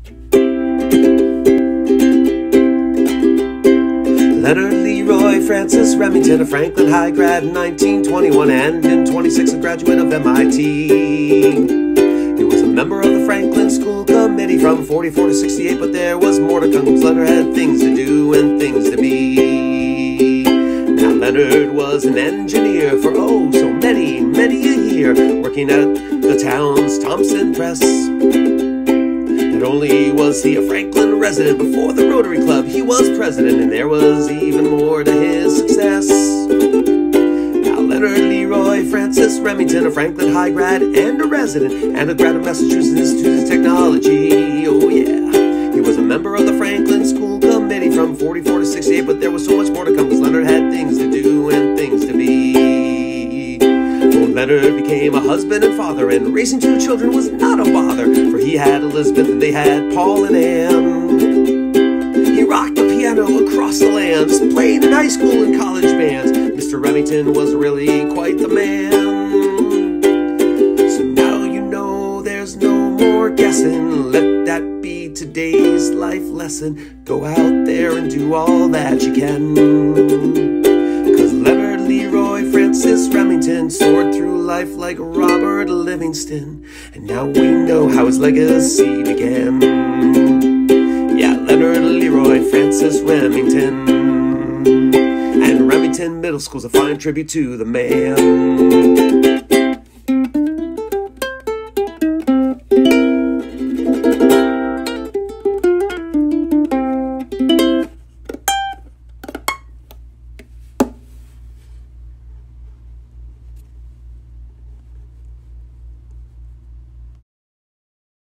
Leonard Leroy Francis Remington, a Franklin High grad in 1921, and in 26 a graduate of MIT. He was a member of the Franklin School Committee from 44 to 68, but there was more to come, 'cause Leonard had things to do and things to be. Now Leonard was an engineer for oh so many, many a year, working at the town's Thompson Press. Not only was he a Franklin resident, before the Rotary Club he was president, and there was even more to his success. Now Leonard Leroy Francis Remington, a Franklin High grad and a resident, and a grad of Massachusetts Institute of Technology, oh yeah. He was a member of the Franklin School Committee from 44 to 68, but there was so much more to come, because Leonard had things to do and things to be. Leonard became a husband and father, and raising two children was not a bother, for he had Elizabeth and they had Paul and Anne. He rocked the piano across the land, playing in high school and college bands. Mr. Remington was really quite the man. So now you know there's no more guessing. Let that be today's life lesson. Go out there and do all that you can. Leonard Leroy Francis Remington soared through life like Robert Livingston, and now we know how his legacy began. Yeah, Leonard Leroy Francis Remington, and Remington Middle School's a fine tribute to the man.